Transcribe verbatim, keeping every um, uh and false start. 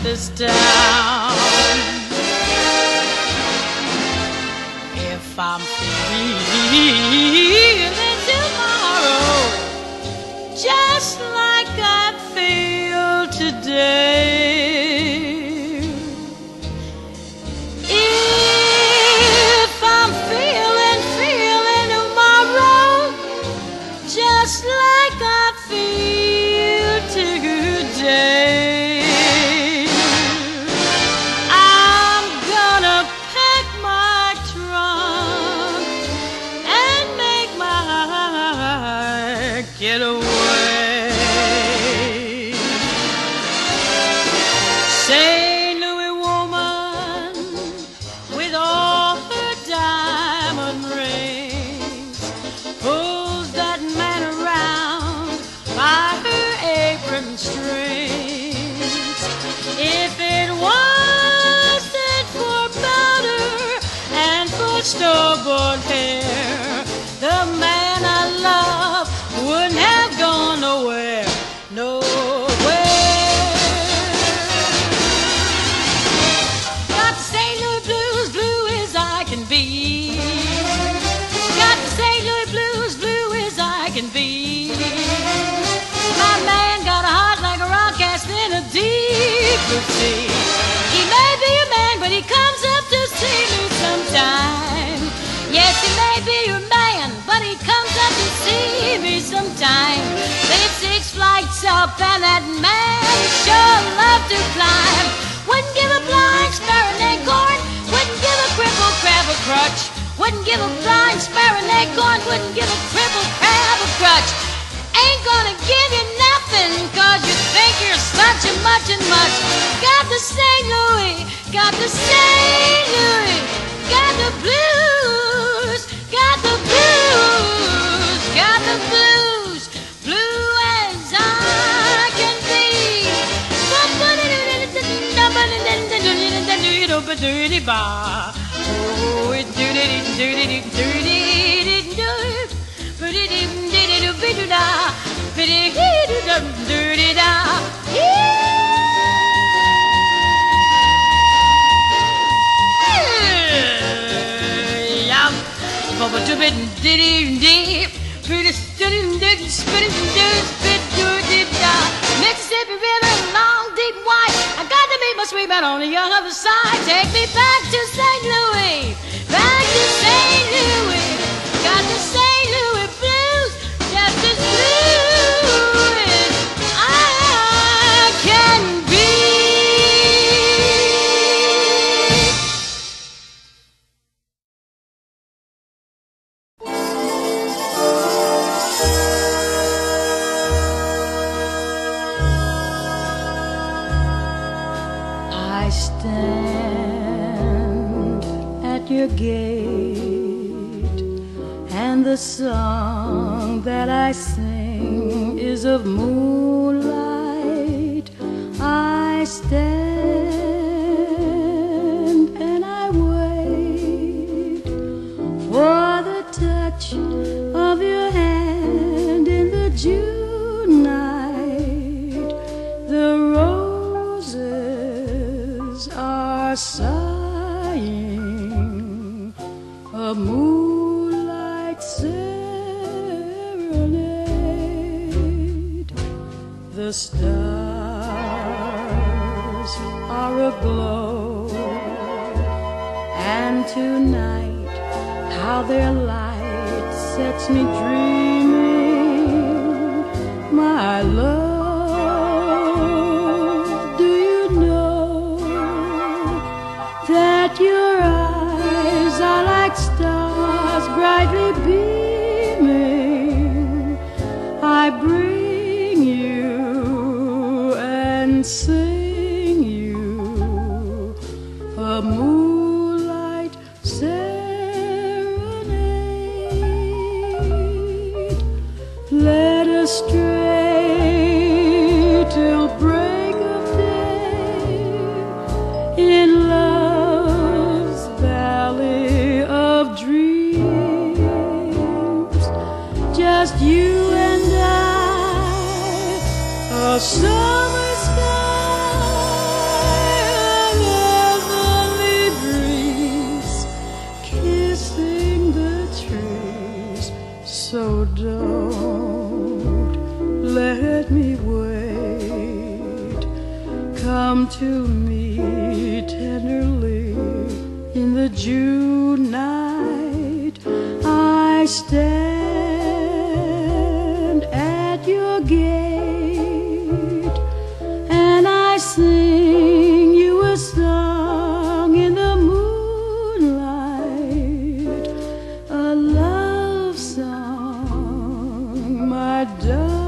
this town. If I'm feeling tomorrow just like I feel today, if I'm feeling, feeling tomorrow just like I feel today, I'm gonna pack my trunk and make my getaway. Saint Louis woman with all her diamond rings pulls that man around by her apron strings. If it wasn't for powder and for store-bought hair, the man I love wouldn't have gone nowhere, nowhere. Got the Saint Louis blues, blue as I can be. Got the Saint Louis blues, blue as I can be. My man got a heart like a rock cast in a deep blue sea. He may be a man, but he comes up to see me sometime. Yes, he may be your man, but he comes up to see me sometime. Live six flights up, and that man sure love to climb. Wouldn't give a blind sparrow an acorn, wouldn't give a crippled crab a crutch. Wouldn't give a blind sparrow an acorn, wouldn't give a crippled crab a crutch. Ain't gonna give you nothing, cause you think you're such a much and much. Got the Saint Louis, got the Saint Louis, got the blues, got the blues, got the blues, blue as I can be. Oh, it do it do it do it do it. Mississippi River, long, deep, white. I got to meet my sweet man on the other side. Take me back to Saint Louis, back to Saint Louis. Got the Saint Louis blues, just as blue as I can be. I stand at your gate, and the song that I sing is of moonlight. I stand and I wait for the touch of your hand in the June night. The roses are sighing a moonlight serenade. The stars are aglow, and tonight how their light sets me dreaming. My love, do you know that your eyes are like stars brightly beaming? I bring you and sing you a moonlight serenade. Let us stray till break of day in love's valley of dreams. Just you and I, a summer sky don't let me wait. Come to me tenderly in the June night. I stand at your gate and I sing you a song in the moonlight, a love song, my darling.